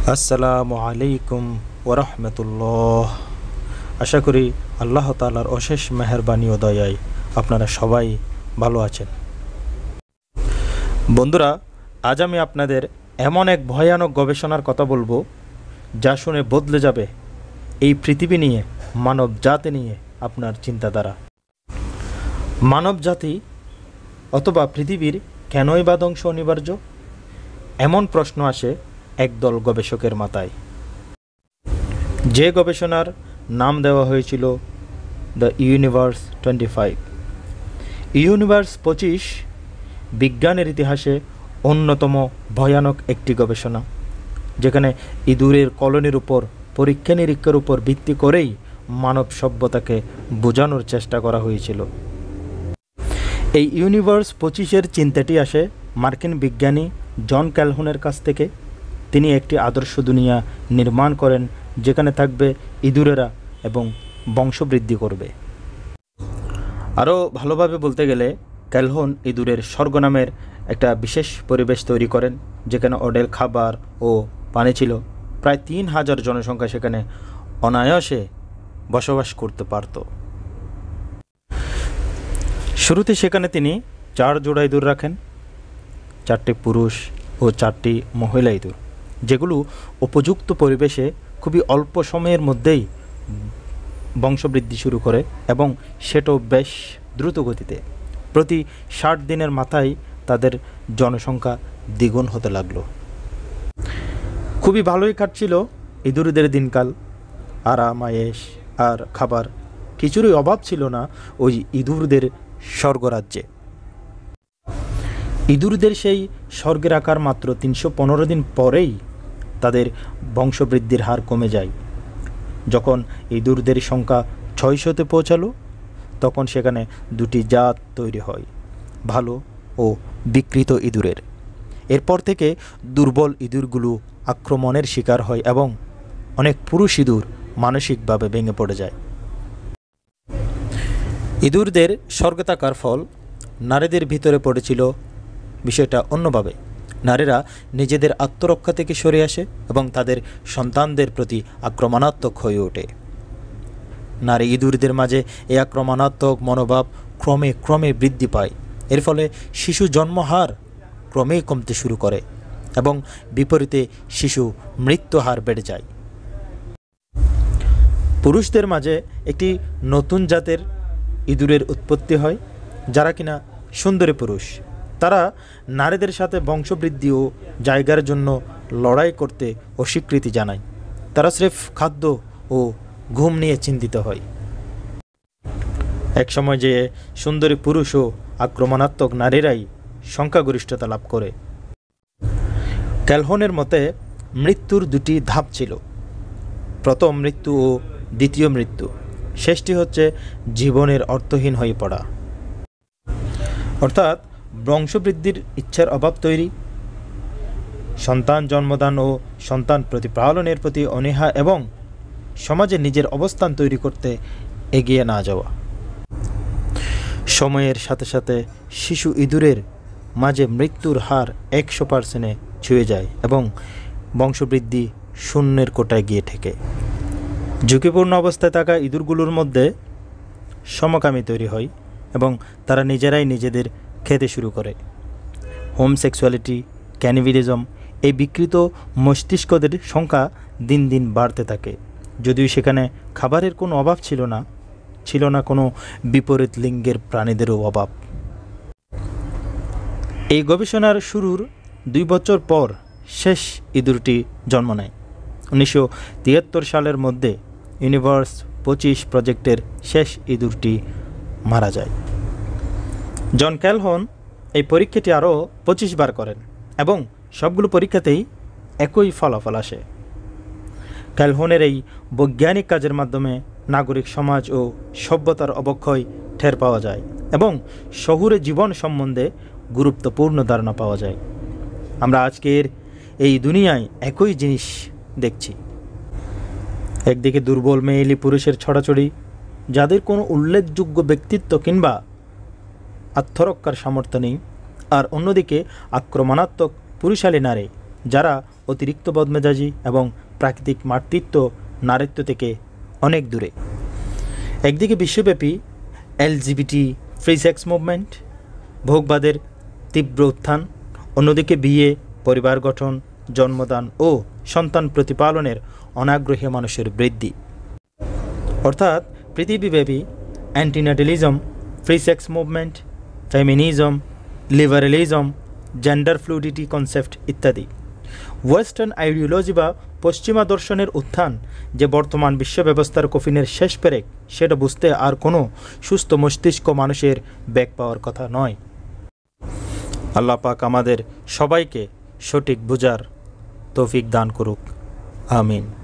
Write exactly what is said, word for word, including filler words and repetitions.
আসসালামু আলাইকুম ওয়া রাহমাতুল্লাহ। আশা করি আল্লাহ তাআলার অশেষ মেহেরবানি ও দয়ায় আপনারা সবাই ভালো আছেন। বন্ধুরা, আজ আমি আপনাদের এমন এক ভয়ানক গবেষণার কথা বলবো যা শুনে বদলে যাবে এই পৃথিবী নিয়ে, মানব জাতি নিয়ে আপনার চিন্তাধারা। মানব জাতি অথবা পৃথিবীর কেনই বা ধ্বংস অনিবার্য? এমন প্রশ্ন আসে একদল গবেষকের মাথায়। যে গবেষণার নাম দেওয়া হয়েছিল the Universe twenty five. Universe পঁচিশ বিজ্ঞানের ইতিহাসে অন্যতম ভয়ানক একটি গবেষণা, যেখানে ইঁদুরের কলোনির উপর পরীক্ষা নিরীক্ষার উপর ভিত্তি করেই মানব সভ্যতাকে বোঝানোর চেষ্টা করা হয়েছিল। এই ইউনিভার্স পঁচিশের চিন্তাটি আসে মার্কিন বিজ্ঞানী জন ক্যালহনের কাছ থেকে। তিনি একটি আদর্শ দুনিয়া নির্মাণ করেন যেখানে থাকবে ইঁদুরেরা এবং বংশবৃদ্ধি করবে। আরও ভালোভাবে বলতে গেলে ক্যালহন ইঁদুরের স্বর্গ নামের একটা বিশেষ পরিবেশ তৈরি করেন, যেখানে অডেল খাবার ও পানি ছিল। প্রায় তিন হাজার জনসংখ্যা সেখানে অনায়াসে বসবাস করতে পারত। শুরুতে সেখানে তিনি চার জোড়া ইঁদুর রাখেন, চারটি পুরুষ ও চারটি মহিলা ইঁদুর, যেগুলো উপযুক্ত পরিবেশে খুবই অল্প সময়ের মধ্যেই বংশবৃদ্ধি শুরু করে এবং সেটাও বেশ দ্রুত গতিতে। প্রতি ষাট দিনের মাথায় তাদের জনসংখ্যা দ্বিগুণ হতে লাগলো। খুবই ভালোই কাটছিল ইঁদুরদের দিনকাল। আরাম আয়েশ আর খাবার কিছুরই অভাব ছিল না ওই ইঁদুরদের স্বর্গরাজ্যে। ইঁদুরদের সেই স্বর্গের আকার মাত্র তিনশো পনেরো দিন পরেই তাদের বংশবৃদ্ধির হার কমে যায়। যখন ইঁদুরদের সংখ্যা ছয়শোতে পৌঁছালো, তখন সেখানে দুটি জাত তৈরি হয়, ভালো ও বিকৃত ইঁদুরের। এরপর থেকে দুর্বল ইঁদুরগুলো আক্রমণের শিকার হয় এবং অনেক পুরুষ ইঁদুর মানসিকভাবে ভেঙে পড়ে যায়। ইঁদুরদের স্বর্গে থাকার ফল নারীদের ভিতরে পড়েছিল বিষয়টা অন্যভাবে। নারীরা নিজেদের আত্মরক্ষা থেকে সরে আসে এবং তাদের সন্তানদের প্রতি আক্রমণাত্মক হয়ে ওঠে। নারী ইঁদুরদের মাঝে এই আক্রমণাত্মক মনোভাব ক্রমে ক্রমে বৃদ্ধি পায়। এর ফলে শিশু জন্মহার ক্রমেই কমতে শুরু করে এবং বিপরীতে শিশু মৃত্যু হার বেড়ে যায়। পুরুষদের মাঝে একটি নতুন জাতের ইঁদুরের উৎপত্তি হয়, যারা কিনা সুন্দরী পুরুষ। তারা নারীদের সাথে বংশবৃদ্ধি ও জায়গার জন্য লড়াই করতে অস্বীকৃতি জানায়। তারা স্রেফ খাদ্য ও ঘুম নিয়ে চিন্তিত হয়। একসময় যে সুন্দরী পুরুষ ও আক্রমণাত্মক নারীরাই সংখ্যাগরিষ্ঠতা লাভ করে। ক্যালহনের মতে মৃত্যুর দুটি ধাপ ছিল, প্রথম মৃত্যু ও দ্বিতীয় মৃত্যু। শেষটি হচ্ছে জীবনের অর্থহীন হয়ে পড়া, অর্থাৎ বংশবৃদ্ধির ইচ্ছার অভাব তৈরি, সন্তান জন্মদান ও সন্তান প্রতিপালনের প্রতি অনীহা এবং সমাজে নিজের অবস্থান তৈরি করতে এগিয়ে না যাওয়া। সময়ের সাথে সাথে শিশু ইঁদুরের মাঝে মৃত্যুর হার একশো পার্সেন্টে ছুঁয়ে যায় এবং বংশবৃদ্ধি শূন্যের কোটায় গিয়ে ঠেকে। ঝুঁকিপূর্ণ অবস্থায় থাকা ইঁদুরগুলোর মধ্যে সমকামী তৈরি হয় এবং তারা নিজেরাই নিজেদের খেতে শুরু করে। হোমসেক্সুয়ালিটি, ক্যানিভিলিজম, এই বিকৃত মস্তিষ্কদের সংখ্যা দিন দিন বাড়তে থাকে। যদিও সেখানে খাবারের কোনো অভাব ছিল না, ছিল না কোনো বিপরীত লিঙ্গের প্রাণীদেরও অভাব। এই গবেষণার শুরুর দুই বছর পর শেষ ইঁদুরটি জন্ম নেয়। উনিশশো তিয়াত্তর সালের মধ্যে ইউনিভার্স পঁচিশ প্রজেক্টের শেষ ইঁদুরটি মারা যায়। জন ক্যালহন এই পরীক্ষাটি আরও পঁচিশ বার করেন এবং সবগুলো পরীক্ষাতেই একই ফলাফল আসে। ক্যালহনের এই বৈজ্ঞানিক কাজের মাধ্যমে নাগরিক সমাজ ও সভ্যতার অবক্ষয় টের পাওয়া যায় এবং শহুরে জীবন সম্বন্ধে গুরুত্বপূর্ণ ধারণা পাওয়া যায়। আমরা আজকের এই দুনিয়ায় একই জিনিস দেখছি। একদিকে দুর্বল মেয়েলি পুরুষের ছড়াছড়ি, যাদের কোনো উল্লেখযোগ্য ব্যক্তিত্ব কিংবা আত্মরক্ষার সামর্থ্য নেই, আর অন্যদিকে আক্রমণাত্মক পুরুষালী নারী, যারা অতিরিক্ত বদমেজাজি এবং প্রাকৃতিক মাতৃত্ব নারীত্ব থেকে অনেক দূরে। একদিকে বিশ্বব্যাপী এলজিবিটি ফ্রি সেক্স মুভমেন্ট, ভোগবাদের তীব্র উত্থান, অন্যদিকে বিয়ে, পরিবার গঠন, জন্মদান ও সন্তান প্রতিপালনের অনাগ্রহী মানুষের বৃদ্ধি। অর্থাৎ পৃথিবীব্যাপী antinatalism, free sex movement, feminism, liberalism, gender fluidity concept ইত্যাদি। ওয়েস্টার্ন আইডিওলজি বা পশ্চিমা দর্শনের উত্থান যে বর্তমান বিশ্ব ব্যবস্থার কফিনের শেষ পেরেক, সেটা বুঝতে আর কোনো সুস্থ মস্তিষ্ক মানুষের বেগ পাওয়ার কথা নয়। আল্লাহ পাক আমাদের সবাইকে সঠিক বুঝার তৌফিক দান করুক। আমিন।